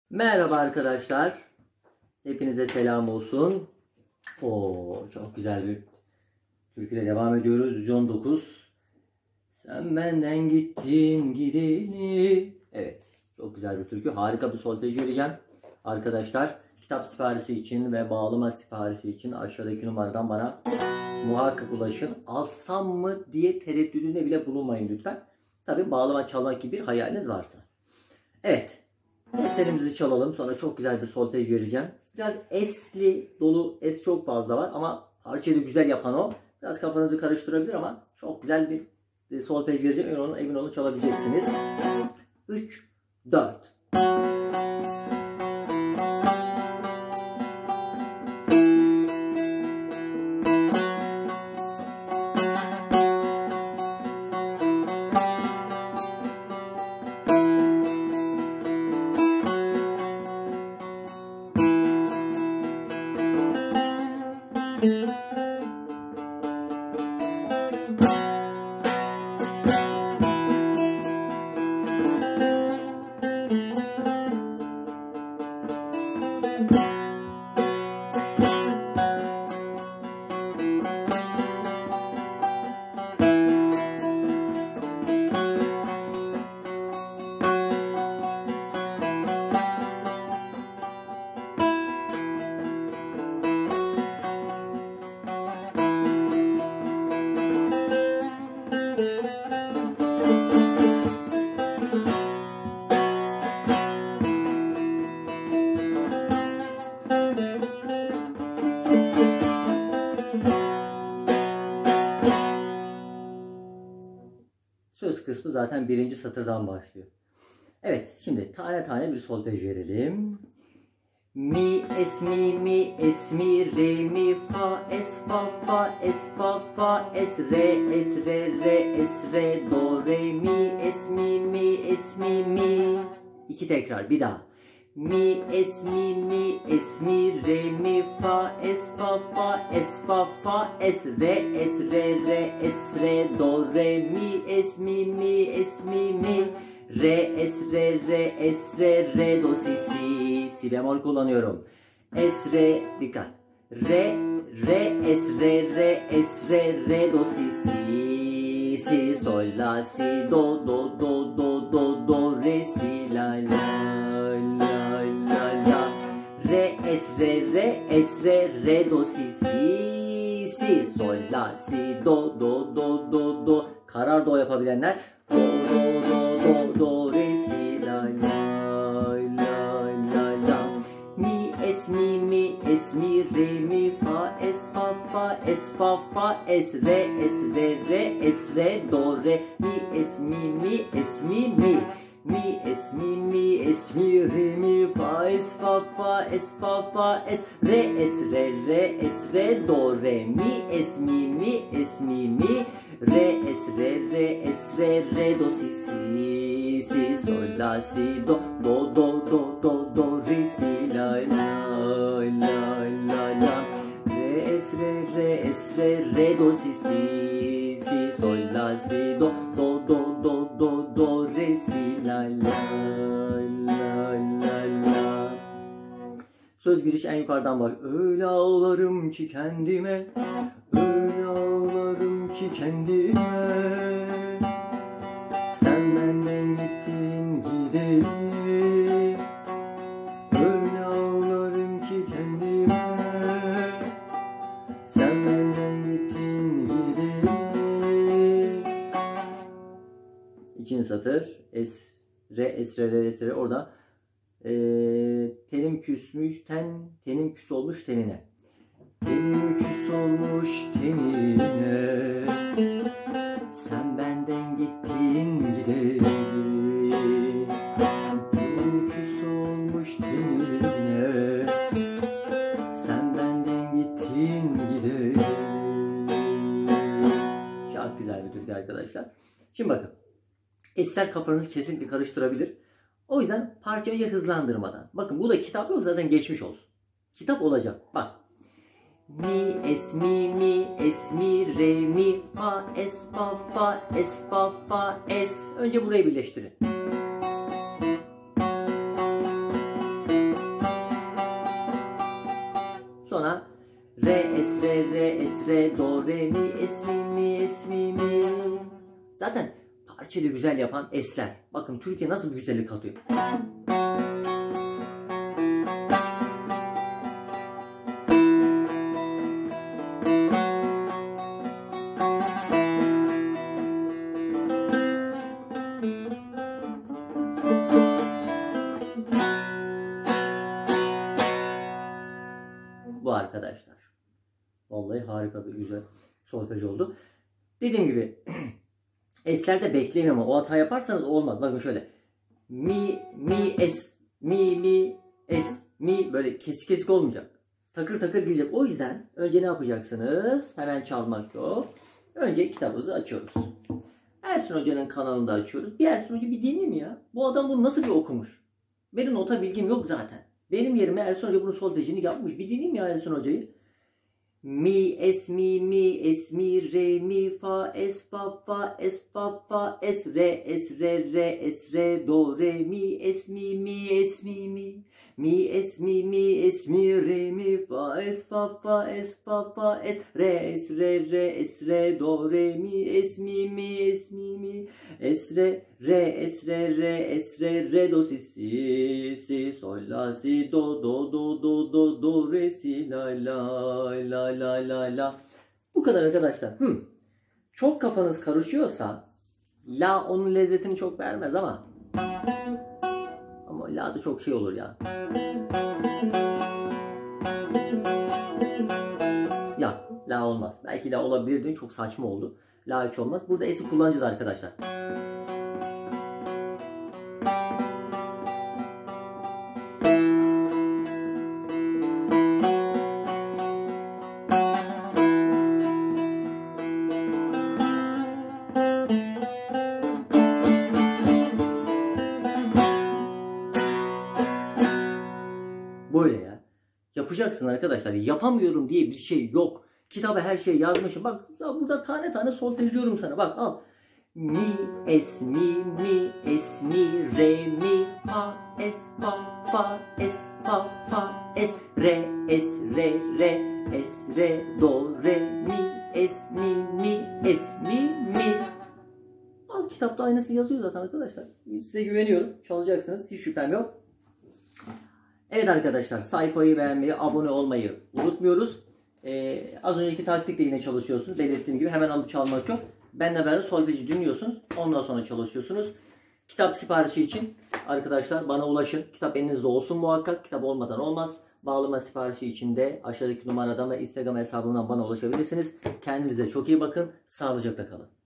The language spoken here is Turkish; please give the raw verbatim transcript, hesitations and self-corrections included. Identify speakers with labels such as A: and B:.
A: Merhaba arkadaşlar. Hepinize selam olsun. Oo, çok güzel bir türküyle devam ediyoruz. yüz on dokuz. Sen benden gittin gideli. Evet. Çok güzel bir türkü. Harika bir solfej vereceğim. Arkadaşlar kitap siparişi için ve bağlama siparişi için aşağıdaki numaradan bana muhakkak ulaşın. Alsam mı diye tereddüdüne bile bulunmayın lütfen. Tabi bağlama çalmak gibi bir hayaliniz varsa. Evet. Eserimizi çalalım. Sonra çok güzel bir solfej vereceğim. Biraz esli dolu, es çok fazla var ama parçayı da güzel yapan o. Biraz kafanızı karıştırabilir ama çok güzel bir solfej vereceğim. Emin olun, emin olun çalabileceksiniz. üç, dört. Söz kısmı zaten birinci satırdan başlıyor. Evet, şimdi tane tane bir solfej verelim. Mi, es, mi, mi, es, mi, re, mi, fa, es, fa, fa, es, fa, fa, es, re, es, re, re, es, re, do, re, mi, es, mi, mi, es, mi, mi. İki tekrar, bir daha. Mi, es, mi, mi, es, mi, re, mi, fa, es, fa, fa, es, fa, fa, es, re, es, re, re, es, re, do, re, mi, es, mi, mi, es, mi, mi. Re, es, re, re, es, re, re, do, si, si. Si bemol kullanıyorum. Es, re, dikkat. Re, re, es, re, re, es, re, re, do, si, si. Si, sol, la, si, do, do, do, do, do, do, re, si, la, la, la, la, la. Re, es, re, re, es, re, re, do, si, si. Si, sol, la, si, do, do, do, do, do. Karar do yapabilenler. Do, do, do, do, do, re, si, la, la, la, la, la. Mi, es, mi, mi, es, mi, re, mi, fa, es, fa, fa, es, fa, fa, es, re, es, re, re, es, re, do, re, mi, es, mi, mi, es, mi, mi. Mi, es, mi, mi, es, mi, re, mi, fa, es, fa, fa, es, fa, fa, es, re, es, re, re, es, re, do, re, mi, es, mi, mi, es, mi, mi. Re, es, re, re, es, re, re, do, si, si, si, sol, la, si, do, do, do, do, do, do, re, si, la, la, la, la, la. Re, es, re, re, es, re, re, do, si, si, si, sol, la, si, do, do, do, do, do, do, re, si, la, la, la, la, la. Söz giriş en yukarıdan var. Öyle ağlarım ki kendime, öyle ağlarım ki kendime. Sen benden gittin gideli. Öyle ağlarım ki kendime. Sen benden gittin gideli. İkinci satır. Es, re, es, re, re, es, re. Orada e, tenim küsmüş, ten, tenim küs olmuş tenine. Tenim küs olmuş tenine. Sen benden gittin gideli. Tenim küs olmuş tenine. Sen benden gittin gideli. Çok güzel bir türkü arkadaşlar. Şimdi bakın. Esler kafanızı kesinlikle karıştırabilir. O yüzden parçayı hızlandırmadan. Bakın bu da kitap yok zaten geçmiş olsun. Kitap olacak. Bak. Mi, es, mi, mi, es, mi, re, mi, fa, es, fa, fa, es, fa, fa, es. Önce burayı birleştirin. re, do, re, mi, es, mi, mi, es, mi, mi. Zaten parçayı güzel yapan esler. Bakın Türkiye nasıl bir güzellik katıyor. Bu arkadaşlar. Vallahi harika bir güzel solfej oldu. Dediğim gibi eslerde bekleyin ama o hata yaparsanız olmaz. Bakın şöyle. Mi, mi, es, mi, mi, es, mi böyle kesik kesik olmayacak. Takır takır gidecek. O yüzden önce ne yapacaksınız? Hemen çalmak yok. Önce kitabımızı açıyoruz. Ersin Hoca'nın kanalında açıyoruz. Bir Ersin Hoca bir dinleyeyim ya. Bu adam bunu nasıl bir okumuş? Benim nota bilgim yok zaten. Benim yerime Ersin Hoca bunun solfejini yapmış. Bir dinleyeyim ya Ersin Hoca'yı. Mi, es, mi, mi, es, mi, re, mi, fa, es, fa, fa, es, fa, fa, es, re, es, re, re, es, re, do, re, mi, es, mi, mi, es, mi, mi. Mi, es, mi, mi, es, mi, re, mi, fa, es, fa, fa, es, fa, fa, es, re, es, re, re, es, re, do, re, mi, es, mi, mi, es, mi, mi. Es, re, re, es, re, re, es, re, re, do, si, si, si, sol, la, si, do, do, do, do, do, do, re, si, la, la, la, la, la, la. Bu kadar arkadaşlar. Hmm. Çok kafanız karışıyorsa la onun lezzetini çok vermez ama ama la da çok şey olur ya. Ya la olmaz. Belki la olabilirdi. Çok saçma oldu. La hiç olmaz. Burada esi kullanacağız arkadaşlar. Böyle ya. Yapacaksın arkadaşlar. Yapamıyorum diye bir şey yok. Kitaba her şeyi yazmışım. Bak burada tane tane solfejliyorum sana. Bak al. Mi, es, mi, mi, es, mi, re, mi, fa, es, fa, fa, es, fa, fa, es, re, es, re, re, es, re, do, re, mi, es, mi, mi, es, mi, mi. Al kitapta aynısı yazıyor zaten arkadaşlar. Size güveniyorum. Çalacaksınız. Hiç şüphem yok. Evet arkadaşlar, sayfayı beğenmeyi, abone olmayı unutmuyoruz. Ee, az önceki taktikle yine çalışıyorsunuz. Belirttiğim gibi hemen alıp çalmak yok. Benle beraber solfeji dinliyorsunuz. Ondan sonra çalışıyorsunuz. Kitap siparişi için arkadaşlar bana ulaşın. Kitap elinizde olsun muhakkak. Kitap olmadan olmaz. Bağlama siparişi için de aşağıdaki numaradan ve Instagram hesabından bana ulaşabilirsiniz. Kendinize çok iyi bakın. Sağlıcakla kalın.